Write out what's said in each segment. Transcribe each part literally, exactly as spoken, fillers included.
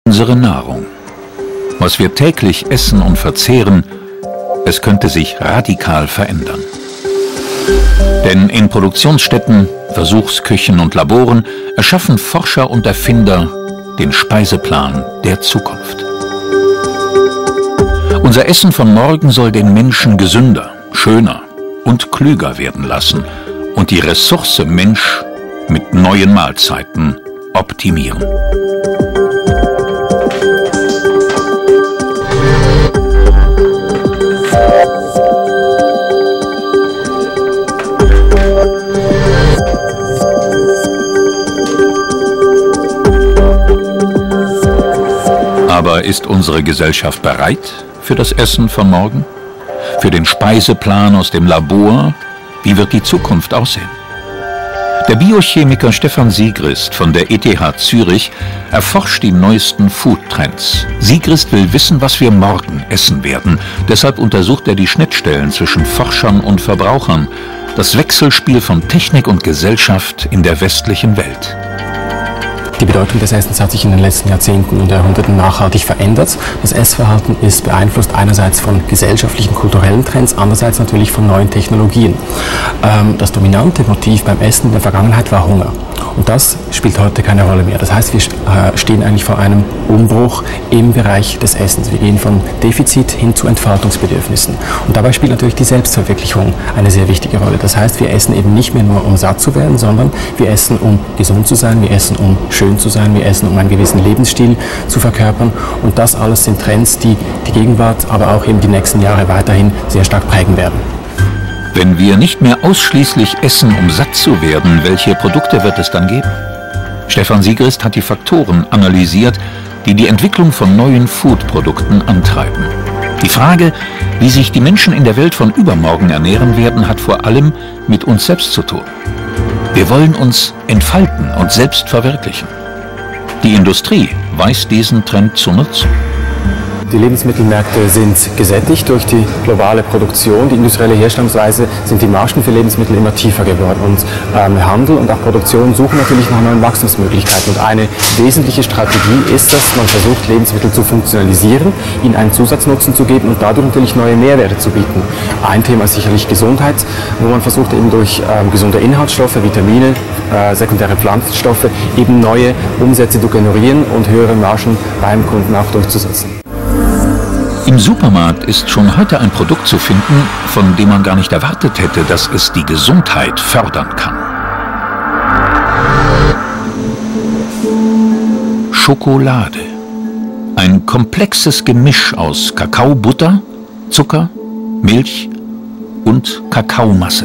Unsere Nahrung. Was wir täglich essen und verzehren, es könnte sich radikal verändern. Denn in Produktionsstätten, Versuchsküchen und Laboren erschaffen Forscher und Erfinder den Speiseplan der Zukunft. Unser Essen von morgen soll den Menschen gesünder, schöner und klüger werden lassen und die Ressource Mensch mit neuen Mahlzeiten optimieren. Aber ist unsere Gesellschaft bereit für das Essen von morgen? Für den Speiseplan aus dem Labor? Wie wird die Zukunft aussehen? Der Biochemiker Stefan Sigrist von der E T H Zürich erforscht die neuesten Foodtrends. Sigrist will wissen, was wir morgen essen werden. Deshalb untersucht er die Schnittstellen zwischen Forschern und Verbrauchern, das Wechselspiel von Technik und Gesellschaft in der westlichen Welt. Die Bedeutung des Essens hat sich in den letzten Jahrzehnten und Jahrhunderten nachhaltig verändert. Das Essverhalten ist beeinflusst einerseits von gesellschaftlichen, kulturellen Trends, andererseits natürlich von neuen Technologien. Ähm, das dominante Motiv beim Essen in der Vergangenheit war Hunger. Und das spielt heute keine Rolle mehr. Das heißt, wir äh, stehen eigentlich vor einem Umbruch im Bereich des Essens. Wir gehen von Defizit hin zu Entfaltungsbedürfnissen. Und dabei spielt natürlich die Selbstverwirklichung eine sehr wichtige Rolle. Das heißt, wir essen eben nicht mehr nur, um satt zu werden, sondern wir essen, um gesund zu sein, wir essen, um schön zu sein, wir essen, um einen gewissen Lebensstil zu verkörpern. Und das alles sind Trends, die die Gegenwart, aber auch eben die nächsten Jahre weiterhin sehr stark prägen werden. Wenn wir nicht mehr ausschließlich essen, um satt zu werden, welche Produkte wird es dann geben? Stefan Sigrist hat die Faktoren analysiert, die die Entwicklung von neuen Food-Produkten antreiben. Die Frage, wie sich die Menschen in der Welt von übermorgen ernähren werden, hat vor allem mit uns selbst zu tun. Wir wollen uns entfalten und selbst verwirklichen. Die Industrie weiß diesen Trend zu nutzen. Die Lebensmittelmärkte sind gesättigt durch die globale Produktion. Die industrielle Herstellungsweise sind die Margen für Lebensmittel immer tiefer geworden. Und ähm, Handel und auch Produktion suchen natürlich nach neuen Wachstumsmöglichkeiten. Und eine wesentliche Strategie ist, dass man versucht, Lebensmittel zu funktionalisieren, ihnen einen Zusatznutzen zu geben und dadurch natürlich neue Mehrwerte zu bieten. Ein Thema ist sicherlich Gesundheit, wo man versucht, eben durch ähm, gesunde Inhaltsstoffe, Vitamine, äh, sekundäre Pflanzenstoffe eben neue Umsätze zu generieren und höhere Margen beim Kunden auch durchzusetzen. Im Supermarkt ist schon heute ein Produkt zu finden, von dem man gar nicht erwartet hätte, dass es die Gesundheit fördern kann. Schokolade. Ein komplexes Gemisch aus Kakaobutter, Zucker, Milch und Kakaomasse.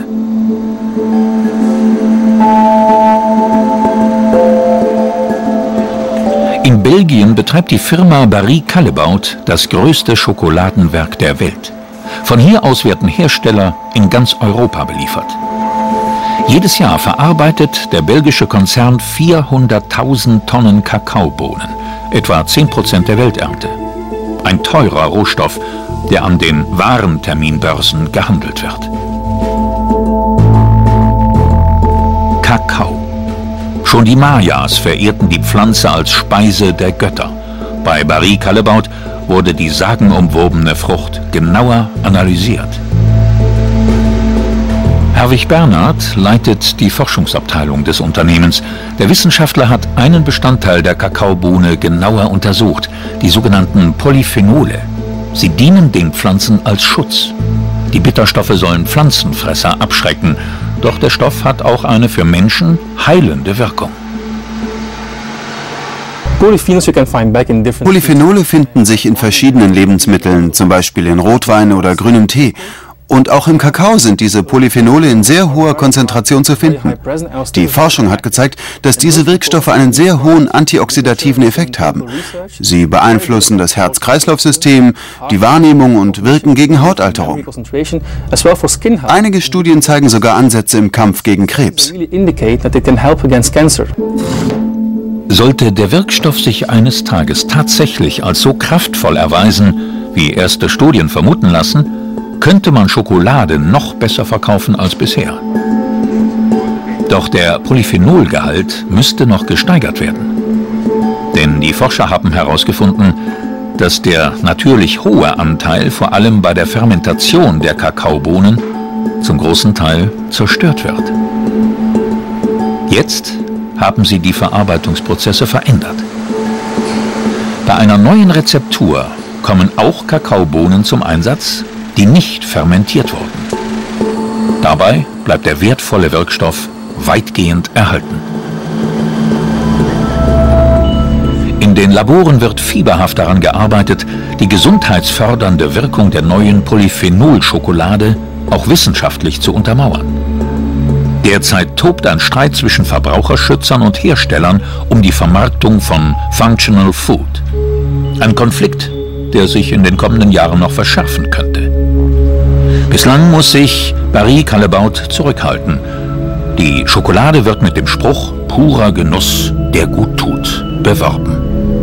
In Belgien betreibt die Firma Barry Callebaut das größte Schokoladenwerk der Welt. Von hier aus werden Hersteller in ganz Europa beliefert. Jedes Jahr verarbeitet der belgische Konzern vierhunderttausend Tonnen Kakaobohnen, etwa zehn Prozent der Welternte. Ein teurer Rohstoff, der an den Warenterminbörsen gehandelt wird. Kakao. Schon die Mayas verehrten die Pflanze als Speise der Götter. Bei Barry Callebaut wurde die sagenumwobene Frucht genauer analysiert. Herwig Bernhard leitet die Forschungsabteilung des Unternehmens. Der Wissenschaftler hat einen Bestandteil der Kakaobohne genauer untersucht, die sogenannten Polyphenole. Sie dienen den Pflanzen als Schutz. Die Bitterstoffe sollen Pflanzenfresser abschrecken. Doch der Stoff hat auch eine für Menschen heilende Wirkung. Polyphenole finden sich in verschiedenen Lebensmitteln, zum Beispiel in Rotwein oder grünem Tee. Und auch im Kakao sind diese Polyphenole in sehr hoher Konzentration zu finden. Die Forschung hat gezeigt, dass diese Wirkstoffe einen sehr hohen antioxidativen Effekt haben. Sie beeinflussen das Herz-Kreislauf-System, die Wahrnehmung und wirken gegen Hautalterung. Einige Studien zeigen sogar Ansätze im Kampf gegen Krebs. Sollte der Wirkstoff sich eines Tages tatsächlich als so kraftvoll erweisen, wie erste Studien vermuten lassen, könnte man Schokolade noch besser verkaufen als bisher. Doch der Polyphenolgehalt müsste noch gesteigert werden. Denn die Forscher haben herausgefunden, dass der natürlich hohe Anteil vor allem bei der Fermentation der Kakaobohnen zum großen Teil zerstört wird. Jetzt haben sie die Verarbeitungsprozesse verändert. Bei einer neuen Rezeptur kommen auch Kakaobohnen zum Einsatz, die nicht fermentiert wurden. Dabei bleibt der wertvolle Wirkstoff weitgehend erhalten. In den Laboren wird fieberhaft daran gearbeitet, die gesundheitsfördernde Wirkung der neuen Polyphenol-Schokolade auch wissenschaftlich zu untermauern. Derzeit tobt ein Streit zwischen Verbraucherschützern und Herstellern um die Vermarktung von Functional Food. Ein Konflikt, der sich in den kommenden Jahren noch verschärfen könnte. Bislang muss sich Barry Callebaut zurückhalten. Die Schokolade wird mit dem Spruch "purer Genuss, der gut tut" beworben.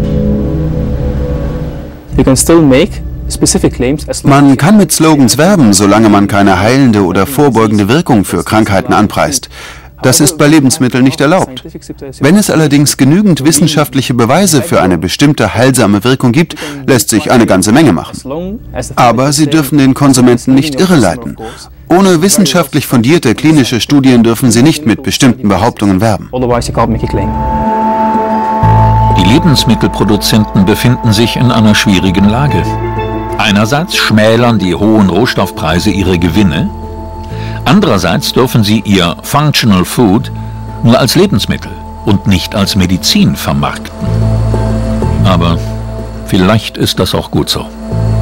Man kann mit Slogans werben, solange man keine heilende oder vorbeugende Wirkung für Krankheiten anpreist. Das ist bei Lebensmitteln nicht erlaubt. Wenn es allerdings genügend wissenschaftliche Beweise für eine bestimmte heilsame Wirkung gibt, lässt sich eine ganze Menge machen. Aber sie dürfen den Konsumenten nicht irreleiten. Ohne wissenschaftlich fundierte klinische Studien dürfen sie nicht mit bestimmten Behauptungen werben. Die Lebensmittelproduzenten befinden sich in einer schwierigen Lage. Einerseits schmälern die hohen Rohstoffpreise ihre Gewinne, andererseits dürfen sie ihr Functional Food nur als Lebensmittel und nicht als Medizin vermarkten. Aber vielleicht ist das auch gut so.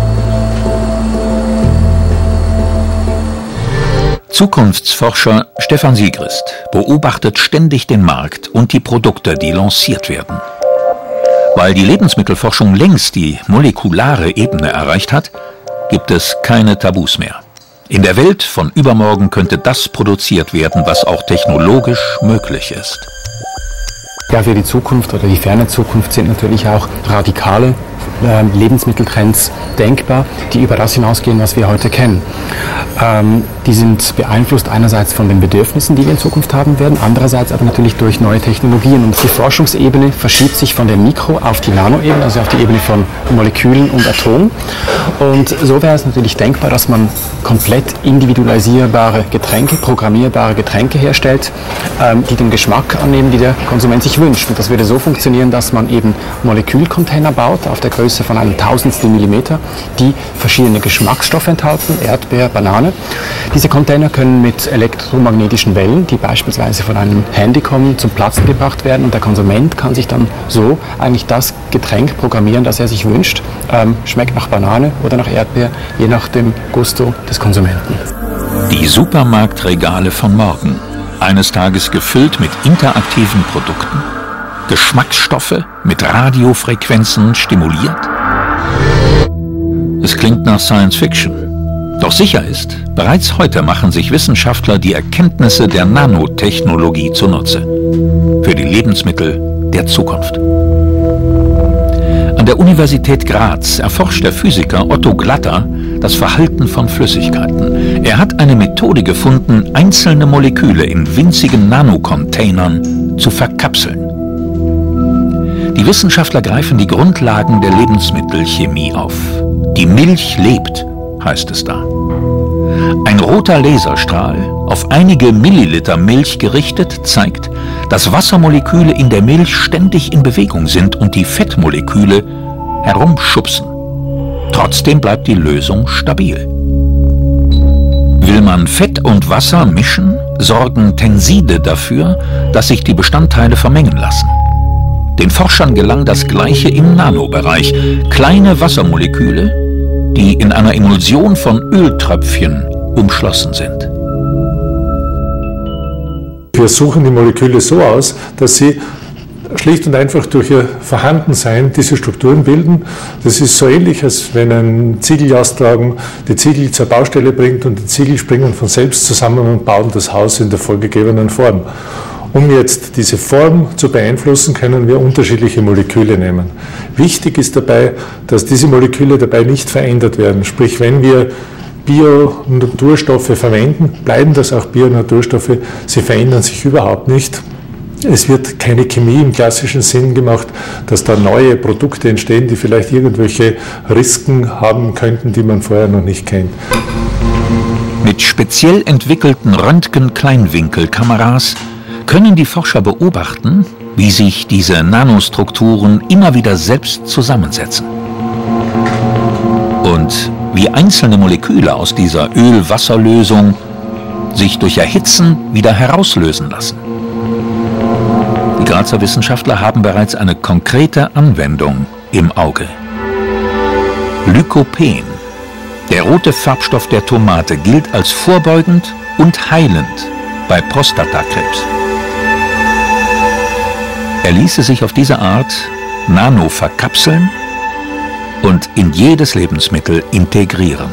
Zukunftsforscher Stefan Siegrist beobachtet ständig den Markt und die Produkte, die lanciert werden. Weil die Lebensmittelforschung längst die molekulare Ebene erreicht hat, gibt es keine Tabus mehr. In der Welt von übermorgen könnte das produziert werden, was auch technologisch möglich ist. Ja, für die Zukunft oder die ferne Zukunft sind natürlich auch radikale äh, Lebensmitteltrends denkbar, die über das hinausgehen, was wir heute kennen. Ähm, die sind beeinflusst einerseits von den Bedürfnissen, die wir in Zukunft haben werden, andererseits aber natürlich durch neue Technologien. Und die Forschungsebene verschiebt sich von der Mikro- auf die Nanoebene, also auf die Ebene von Molekülen und Atomen. Und so wäre es natürlich denkbar, dass man komplett individualisierbare Getränke, programmierbare Getränke herstellt, ähm, die den Geschmack annehmen, die der Konsument sich wünscht. Und das würde so funktionieren, dass man eben Molekülcontainer baut auf der Größe von einem Tausendstel Millimeter, die verschiedene Geschmacksstoffe enthalten, Erdbeer, Banane. Diese Container können mit elektromagnetischen Wellen, die beispielsweise von einem Handy kommen, zum Platzen gebracht werden und der Konsument kann sich dann so eigentlich das Getränk programmieren, das er sich wünscht. Ähm, schmeckt nach Banane oder nach Erdbeer, je nach dem Gusto des Konsumenten. Die Supermarktregale von morgen. Eines Tages gefüllt mit interaktiven Produkten, Geschmacksstoffe mit Radiofrequenzen stimuliert? Es klingt nach Science Fiction. Doch sicher ist, bereits heute machen sich Wissenschaftler die Erkenntnisse der Nanotechnologie zunutze. Für die Lebensmittel der Zukunft. An der Universität Graz erforscht der Physiker Otto Glatter das Verhalten von Flüssigkeiten. Er hat eine Methode gefunden, einzelne Moleküle in winzigen Nanocontainern zu verkapseln. Die Wissenschaftler greifen die Grundlagen der Lebensmittelchemie auf. Die Milch lebt, heißt es da. Ein roter Laserstrahl, auf einige Milliliter Milch gerichtet, zeigt, dass Wassermoleküle in der Milch ständig in Bewegung sind und die Fettmoleküle herumschubsen. Trotzdem bleibt die Lösung stabil. Will man Fett und Wasser mischen, sorgen Tenside dafür, dass sich die Bestandteile vermengen lassen. Den Forschern gelang das Gleiche im Nanobereich. Kleine Wassermoleküle, die in einer Emulsion von Öltröpfchen umschlossen sind. Wir suchen die Moleküle so aus, dass sie schlicht und einfach durch ihr Vorhandensein diese Strukturen bilden. Das ist so ähnlich, als wenn ein Ziegeljaustragen die Ziegel zur Baustelle bringt und die Ziegel springen von selbst zusammen und bauen das Haus in der vorgegebenen Form. Um jetzt diese Form zu beeinflussen, können wir unterschiedliche Moleküle nehmen. Wichtig ist dabei, dass diese Moleküle dabei nicht verändert werden. Sprich, wenn wir Bio-Naturstoffe verwenden, bleiben das auch Bio-Naturstoffe. Sie verändern sich überhaupt nicht. Es wird keine Chemie im klassischen Sinn gemacht, dass da neue Produkte entstehen, die vielleicht irgendwelche Risiken haben könnten, die man vorher noch nicht kennt. Mit speziell entwickelten Röntgen-Kleinwinkelkameras können die Forscher beobachten, wie sich diese Nanostrukturen immer wieder selbst zusammensetzen. Und wie einzelne Moleküle aus dieser Öl-Wasser-Lösung sich durch Erhitzen wieder herauslösen lassen. Die Grazer Wissenschaftler haben bereits eine konkrete Anwendung im Auge. Lykopen, der rote Farbstoff der Tomate, gilt als vorbeugend und heilend bei Prostatakrebs. Er ließe sich auf diese Art nano verkapseln und in jedes Lebensmittel integrieren.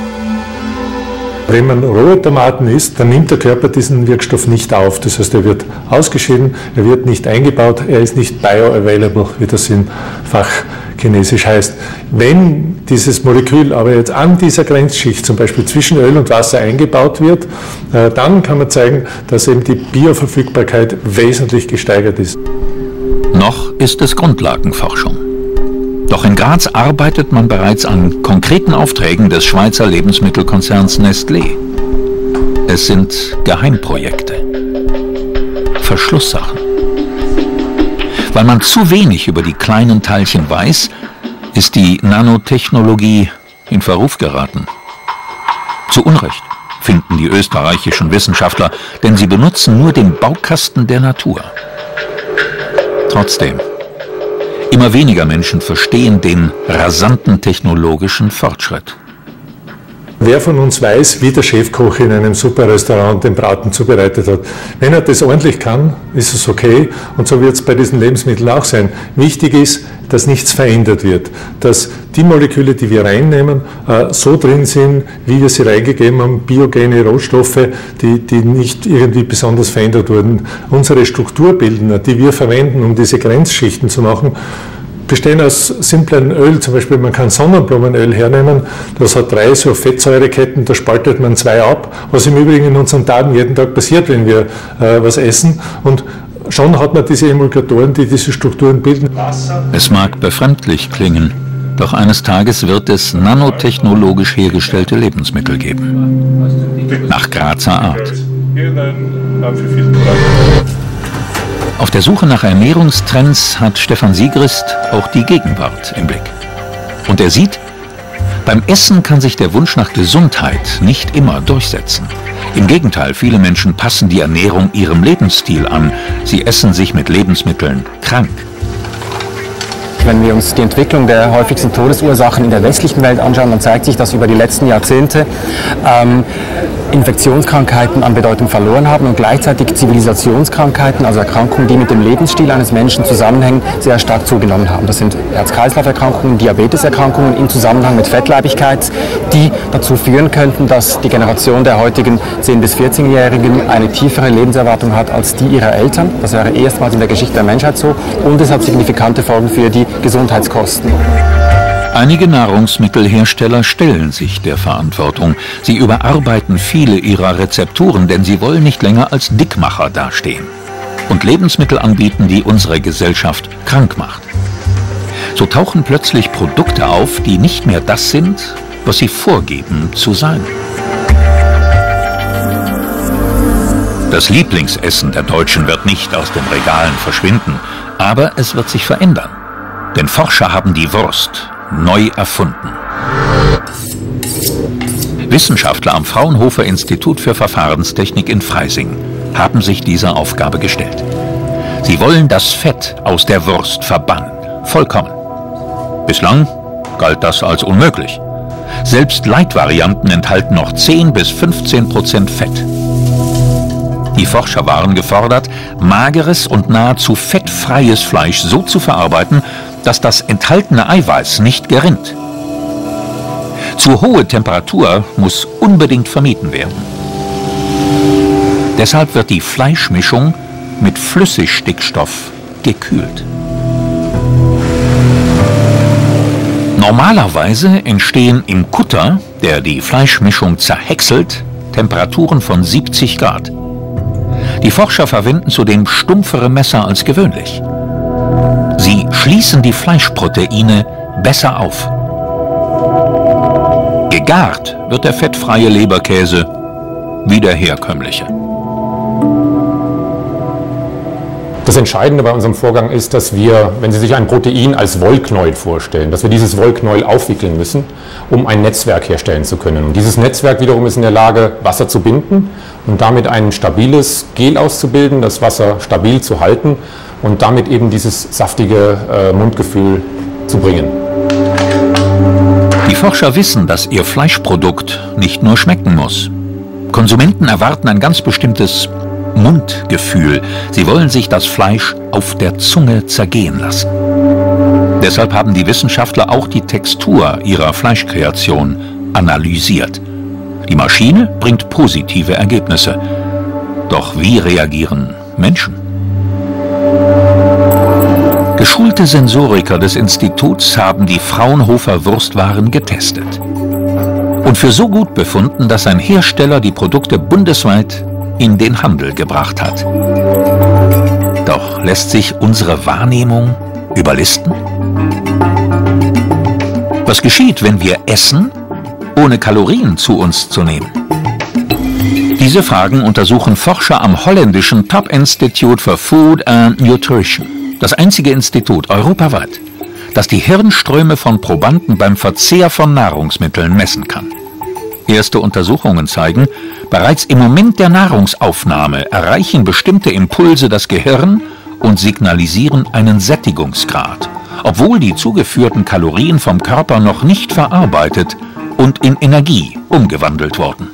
Wenn man rohe Tomaten isst, dann nimmt der Körper diesen Wirkstoff nicht auf. Das heißt, er wird ausgeschieden, er wird nicht eingebaut, er ist nicht bioavailable, wie das in Fachchinesisch heißt. Wenn dieses Molekül aber jetzt an dieser Grenzschicht, zum Beispiel zwischen Öl und Wasser, eingebaut wird, dann kann man zeigen, dass eben die Bioverfügbarkeit wesentlich gesteigert ist. Noch ist es Grundlagenforschung. Doch in Graz arbeitet man bereits an konkreten Aufträgen des Schweizer Lebensmittelkonzerns Nestlé. Es sind Geheimprojekte, Verschlusssachen. Weil man zu wenig über die kleinen Teilchen weiß, ist die Nanotechnologie in Verruf geraten. Zu Unrecht, finden die österreichischen Wissenschaftler, denn sie benutzen nur den Baukasten der Natur. Trotzdem, immer weniger Menschen verstehen den rasanten technologischen Fortschritt. Wer von uns weiß, wie der Chefkoch in einem Superrestaurant den Braten zubereitet hat? Wenn er das ordentlich kann, ist es okay, und so wird es bei diesen Lebensmitteln auch sein. Wichtig ist, dass nichts verändert wird, dass die Moleküle, die wir reinnehmen, so drin sind, wie wir sie reingegeben haben, biogene Rohstoffe, die, die nicht irgendwie besonders verändert wurden. Unsere Strukturbildner, die wir verwenden, um diese Grenzschichten zu machen, bestehen aus simplen Öl, zum Beispiel man kann Sonnenblumenöl hernehmen, das hat drei so Fettsäureketten, da spaltet man zwei ab, was im Übrigen in unseren Darm jeden Tag passiert, wenn wir äh, was essen, und schon hat man diese Emulgatoren, die diese Strukturen bilden. Es mag befremdlich klingen, doch eines Tages wird es nanotechnologisch hergestellte Lebensmittel geben. Nach Grazer Art. Auf der Suche nach Ernährungstrends hat Stefan Siegrist auch die Gegenwart im Blick. Und er sieht, beim Essen kann sich der Wunsch nach Gesundheit nicht immer durchsetzen. Im Gegenteil, viele Menschen passen die Ernährung ihrem Lebensstil an. Sie essen sich mit Lebensmitteln krank. Wenn wir uns die Entwicklung der häufigsten Todesursachen in der westlichen Welt anschauen, dann zeigt sich, dass über die letzten Jahrzehnte ähm, Infektionskrankheiten an Bedeutung verloren haben und gleichzeitig Zivilisationskrankheiten, also Erkrankungen, die mit dem Lebensstil eines Menschen zusammenhängen, sehr stark zugenommen haben. Das sind Herz-Kreislauf-Erkrankungen, Diabeteserkrankungen im Zusammenhang mit Fettleibigkeit, die dazu führen könnten, dass die Generation der heutigen zehn- bis vierzehnjährigen eine tiefere Lebenserwartung hat als die ihrer Eltern. Das wäre erstmals in der Geschichte der Menschheit so, und es hat signifikante Folgen für die Gesundheitskosten. Einige Nahrungsmittelhersteller stellen sich der Verantwortung. Sie überarbeiten viele ihrer Rezepturen, denn sie wollen nicht länger als Dickmacher dastehen und Lebensmittel anbieten, die unsere Gesellschaft krank macht. So tauchen plötzlich Produkte auf, die nicht mehr das sind, was sie vorgeben zu sein. Das Lieblingsessen der Deutschen wird nicht aus den Regalen verschwinden, aber es wird sich verändern. Denn Forscher haben die Wurst neu erfunden. Wissenschaftler am Fraunhofer Institut für Verfahrenstechnik in Freising haben sich dieser Aufgabe gestellt. Sie wollen das Fett aus der Wurst verbannen. Vollkommen. Bislang galt das als unmöglich. Selbst Light-Varianten enthalten noch zehn bis fünfzehn Prozent Fett. Die Forscher waren gefordert, mageres und nahezu fettfreies Fleisch so zu verarbeiten, dass das enthaltene Eiweiß nicht gerinnt. Zu hohe Temperatur muss unbedingt vermieden werden. Deshalb wird die Fleischmischung mit Flüssigstickstoff gekühlt. Normalerweise entstehen im Kutter, der die Fleischmischung zerhäckselt, Temperaturen von siebzig Grad. Die Forscher verwenden zudem stumpfere Messer als gewöhnlich. Sie schließen die Fleischproteine besser auf. Gegart wird der fettfreie Leberkäse wie der herkömmliche. Das Entscheidende bei unserem Vorgang ist, dass wir, wenn Sie sich ein Protein als Wollknäuel vorstellen, dass wir dieses Wollknäuel aufwickeln müssen, um ein Netzwerk herstellen zu können. Und dieses Netzwerk wiederum ist in der Lage, Wasser zu binden und damit ein stabiles Gel auszubilden, das Wasser stabil zu halten und damit eben dieses saftige äh, Mundgefühl zu bringen. Die Forscher wissen, dass ihr Fleischprodukt nicht nur schmecken muss. Konsumenten erwarten ein ganz bestimmtes Mundgefühl. Sie wollen sich das Fleisch auf der Zunge zergehen lassen. Deshalb haben die Wissenschaftler auch die Textur ihrer Fleischkreation analysiert. Die Maschine bringt positive Ergebnisse. Doch wie reagieren Menschen? Geschulte Sensoriker des Instituts haben die Fraunhofer Wurstwaren getestet und für so gut befunden, dass ein Hersteller die Produkte bundesweit in den Handel gebracht hat. Doch lässt sich unsere Wahrnehmung überlisten? Was geschieht, wenn wir essen, ohne Kalorien zu uns zu nehmen? Diese Fragen untersuchen Forscher am holländischen Top Institute for Food and Nutrition, das einzige Institut europaweit, das die Hirnströme von Probanden beim Verzehr von Nahrungsmitteln messen kann. Erste Untersuchungen zeigen, bereits im Moment der Nahrungsaufnahme erreichen bestimmte Impulse das Gehirn und signalisieren einen Sättigungsgrad, obwohl die zugeführten Kalorien vom Körper noch nicht verarbeitet und in Energie umgewandelt wurden.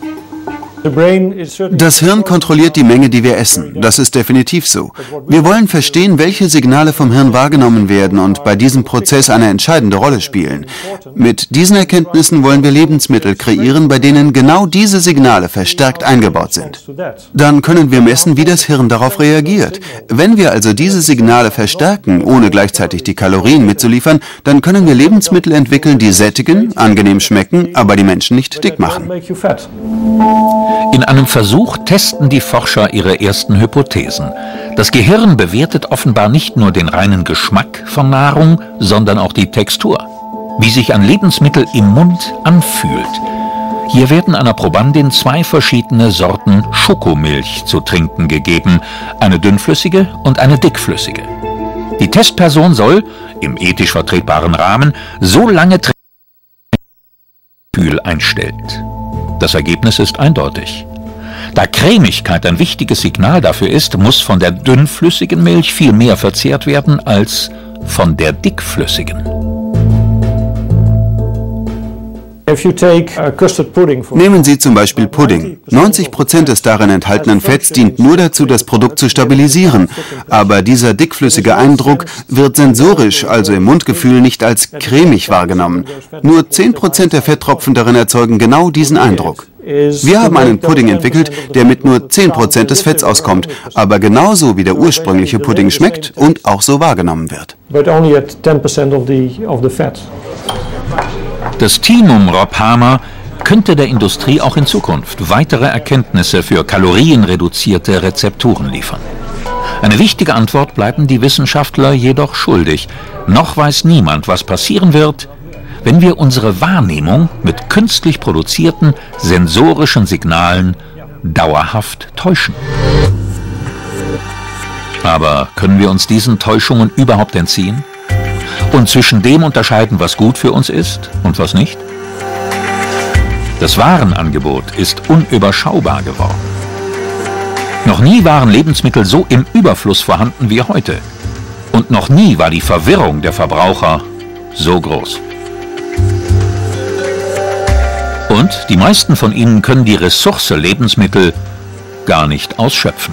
Das Hirn kontrolliert die Menge, die wir essen. Das ist definitiv so. Wir wollen verstehen, welche Signale vom Hirn wahrgenommen werden und bei diesem Prozess eine entscheidende Rolle spielen. Mit diesen Erkenntnissen wollen wir Lebensmittel kreieren, bei denen genau diese Signale verstärkt eingebaut sind. Dann können wir messen, wie das Hirn darauf reagiert. Wenn wir also diese Signale verstärken, ohne gleichzeitig die Kalorien mitzuliefern, dann können wir Lebensmittel entwickeln, die sättigen, angenehm schmecken, aber die Menschen nicht dick machen. In einem Versuch testen die Forscher ihre ersten Hypothesen. Das Gehirn bewertet offenbar nicht nur den reinen Geschmack von Nahrung, sondern auch die Textur, wie sich ein Lebensmittel im Mund anfühlt. Hier werden einer Probandin zwei verschiedene Sorten Schokomilch zu trinken gegeben, eine dünnflüssige und eine dickflüssige. Die Testperson soll, im ethisch vertretbaren Rahmen, so lange trinken, bis das Gefühl einstellt. Das Ergebnis ist eindeutig. Da Cremigkeit ein wichtiges Signal dafür ist, muss von der dünnflüssigen Milch viel mehr verzehrt werden als von der dickflüssigen. Nehmen Sie zum Beispiel Pudding. neunzig Prozent des darin enthaltenen Fetts dient nur dazu, das Produkt zu stabilisieren. Aber dieser dickflüssige Eindruck wird sensorisch, also im Mundgefühl, nicht als cremig wahrgenommen. Nur zehn Prozent der Fetttropfen darin erzeugen genau diesen Eindruck. Wir haben einen Pudding entwickelt, der mit nur zehn Prozent des Fetts auskommt, aber genauso wie der ursprüngliche Pudding schmeckt und auch so wahrgenommen wird. Das Team um Rob Hamer könnte der Industrie auch in Zukunft weitere Erkenntnisse für kalorienreduzierte Rezepturen liefern. Eine wichtige Antwort bleiben die Wissenschaftler jedoch schuldig. Noch weiß niemand, was passieren wird, wenn wir unsere Wahrnehmung mit künstlich produzierten sensorischen Signalen dauerhaft täuschen. Aber können wir uns diesen Täuschungen überhaupt entziehen? Und zwischen dem unterscheiden, was gut für uns ist und was nicht? Das Warenangebot ist unüberschaubar geworden. Noch nie waren Lebensmittel so im Überfluss vorhanden wie heute. Und noch nie war die Verwirrung der Verbraucher so groß. Und die meisten von ihnen können die Ressource Lebensmittel gar nicht ausschöpfen.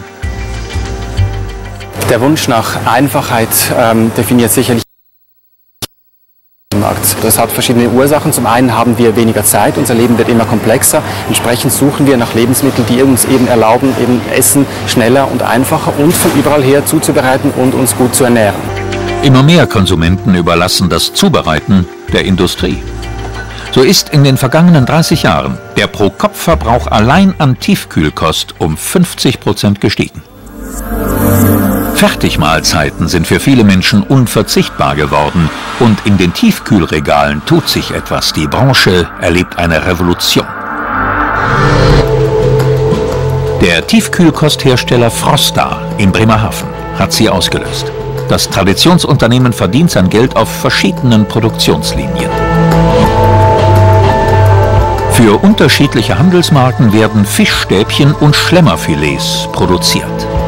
Der Wunsch nach Einfachheit ähm, definiert sicherlich den Markt. Das hat verschiedene Ursachen. Zum einen haben wir weniger Zeit, unser Leben wird immer komplexer. Entsprechend suchen wir nach Lebensmitteln, die uns eben erlauben, eben Essen schneller und einfacher und von überall her zuzubereiten und uns gut zu ernähren. Immer mehr Konsumenten überlassen das Zubereiten der Industrie. So ist in den vergangenen dreißig Jahren der Pro-Kopf-Verbrauch allein an Tiefkühlkost um fünfzig Prozent gestiegen. Fertigmahlzeiten sind für viele Menschen unverzichtbar geworden und in den Tiefkühlregalen tut sich etwas. Die Branche erlebt eine Revolution. Der Tiefkühlkosthersteller Frosta in Bremerhaven hat sie ausgelöst. Das Traditionsunternehmen verdient sein Geld auf verschiedenen Produktionslinien. Für unterschiedliche Handelsmarken werden Fischstäbchen und Schlemmerfilets produziert.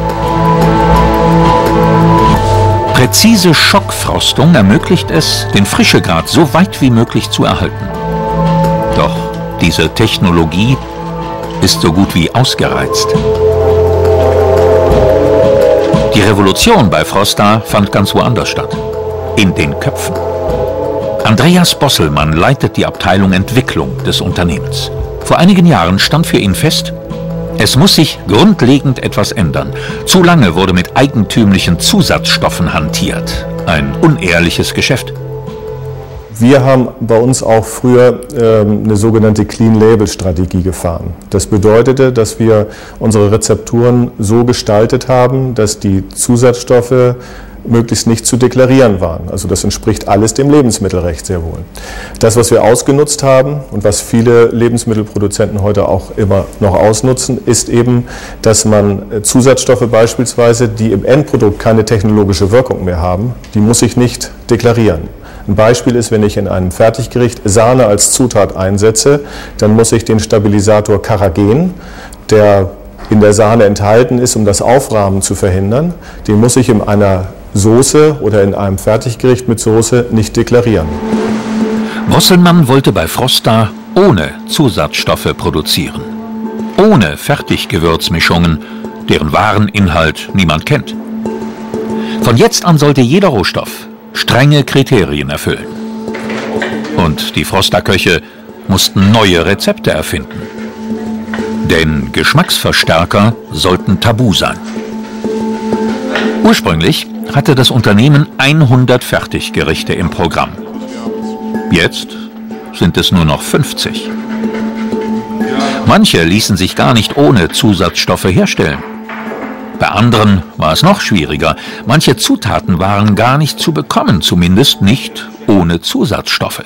Präzise Schockfrostung ermöglicht es, den Frischegrad so weit wie möglich zu erhalten. Doch diese Technologie ist so gut wie ausgereizt. Die Revolution bei Frosta fand ganz woanders statt. In den Köpfen. Andreas Bosselmann leitet die Abteilung Entwicklung des Unternehmens. Vor einigen Jahren stand für ihn fest, es muss sich grundlegend etwas ändern. Zu lange wurde mit eigentümlichen Zusatzstoffen hantiert. Ein unehrliches Geschäft. Wir haben bei uns auch früher ähm, eine sogenannte Clean-Label-Strategie gefahren. Das bedeutete, dass wir unsere Rezepturen so gestaltet haben, dass die Zusatzstoffe möglichst nicht zu deklarieren waren. Also das entspricht alles dem Lebensmittelrecht sehr wohl. Das, was wir ausgenutzt haben und was viele Lebensmittelproduzenten heute auch immer noch ausnutzen, ist eben, dass man Zusatzstoffe beispielsweise, die im Endprodukt keine technologische Wirkung mehr haben, die muss ich nicht deklarieren. Ein Beispiel ist, wenn ich in einem Fertiggericht Sahne als Zutat einsetze, dann muss ich den Stabilisator Carrageen, der in der Sahne enthalten ist, um das Aufrahmen zu verhindern, den muss ich in einer Soße oder in einem Fertiggericht mit Soße nicht deklarieren. Bosselmann wollte bei Frosta ohne Zusatzstoffe produzieren. Ohne Fertiggewürzmischungen, deren wahren Inhalt niemand kennt. Von jetzt an sollte jeder Rohstoff strenge Kriterien erfüllen. Und die Frosta-Köche mussten neue Rezepte erfinden. Denn Geschmacksverstärker sollten tabu sein. Ursprünglich hatte das Unternehmen hundert Fertiggerichte im Programm. Jetzt sind es nur noch fünfzig. Manche ließen sich gar nicht ohne Zusatzstoffe herstellen. Bei anderen war es noch schwieriger. Manche Zutaten waren gar nicht zu bekommen, zumindest nicht ohne Zusatzstoffe.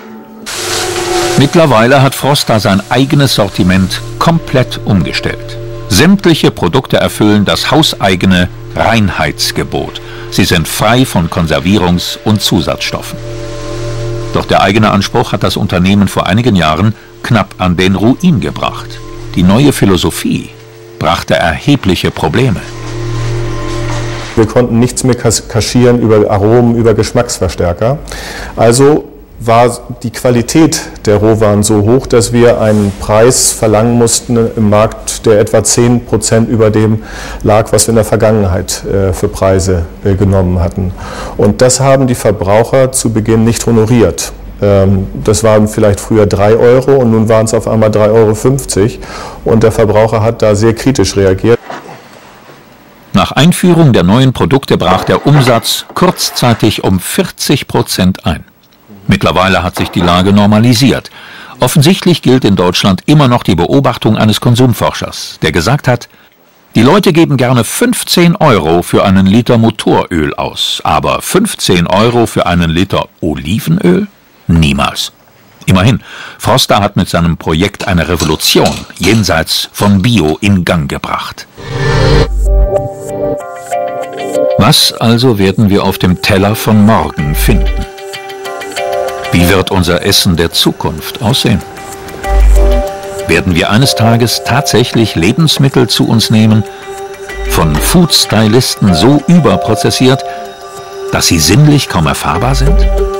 Mittlerweile hat Frosta sein eigenes Sortiment komplett umgestellt. Sämtliche Produkte erfüllen das hauseigene Reinheitsgebot. Sie sind frei von Konservierungs- und Zusatzstoffen. Doch der eigene Anspruch hat das Unternehmen vor einigen Jahren knapp an den Ruin gebracht. Die neue Philosophie brachte erhebliche Probleme. Wir konnten nichts mehr kaschieren über Aromen, über Geschmacksverstärker. Also war die Qualität der Rohwaren so hoch, dass wir einen Preis verlangen mussten im Markt, der etwa zehn Prozent über dem lag, was wir in der Vergangenheit äh, für Preise äh, genommen hatten. Und das haben die Verbraucher zu Beginn nicht honoriert. Ähm, das waren vielleicht früher drei Euro und nun waren es auf einmal drei Euro fünfzig und der Verbraucher hat da sehr kritisch reagiert. Nach Einführung der neuen Produkte brach der Umsatz kurzzeitig um vierzig Prozent ein. Mittlerweile hat sich die Lage normalisiert. Offensichtlich gilt in Deutschland immer noch die Beobachtung eines Konsumforschers, der gesagt hat, die Leute geben gerne fünfzehn Euro für einen Liter Motoröl aus, aber fünfzehn Euro für einen Liter Olivenöl? Niemals. Immerhin, Frosta hat mit seinem Projekt eine Revolution jenseits von Bio in Gang gebracht. Was also werden wir auf dem Teller von morgen finden? Wie wird unser Essen der Zukunft aussehen? Werden wir eines Tages tatsächlich Lebensmittel zu uns nehmen, von Food-Stylisten so überprozessiert, dass sie sinnlich kaum erfahrbar sind?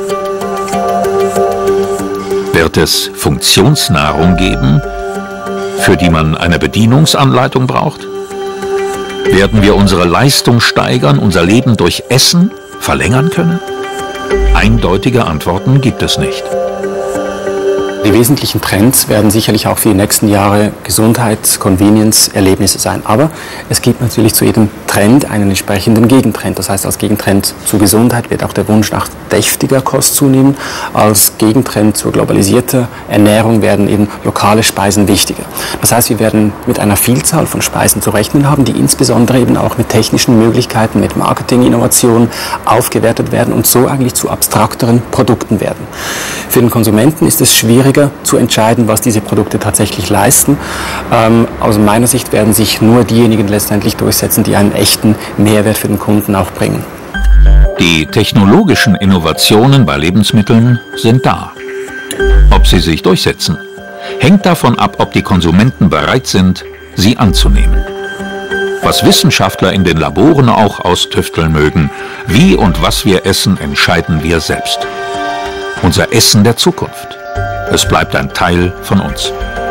Wird es Funktionsnahrung geben, für die man eine Bedienungsanleitung braucht? Werden wir unsere Leistung steigern, unser Leben durch Essen verlängern können? Eindeutige Antworten gibt es nicht. Die wesentlichen Trends werden sicherlich auch für die nächsten Jahre Gesundheit, Convenience, Erlebnisse sein. Aber es gibt natürlich zu jedem Trend einen entsprechenden Gegentrend. Das heißt, als Gegentrend zur Gesundheit wird auch der Wunsch nach deftiger Kost zunehmen. Als Gegentrend zur globalisierten Ernährung werden eben lokale Speisen wichtiger. Das heißt, wir werden mit einer Vielzahl von Speisen zu rechnen haben, die insbesondere eben auch mit technischen Möglichkeiten, mit Marketing, Innovation aufgewertet werden und so eigentlich zu abstrakteren Produkten werden. Für den Konsumenten ist es schwieriger zu entscheiden, was diese Produkte tatsächlich leisten. Ähm, aus meiner Sicht werden sich nur diejenigen letztendlich durchsetzen, die einen echten Mehrwert für den Kunden auch bringen. Die technologischen Innovationen bei Lebensmitteln sind da. Ob sie sich durchsetzen, hängt davon ab, ob die Konsumenten bereit sind, sie anzunehmen. Was Wissenschaftler in den Laboren auch austüfteln mögen, wie und was wir essen, entscheiden wir selbst. Unser Essen der Zukunft. Es bleibt ein Teil von uns.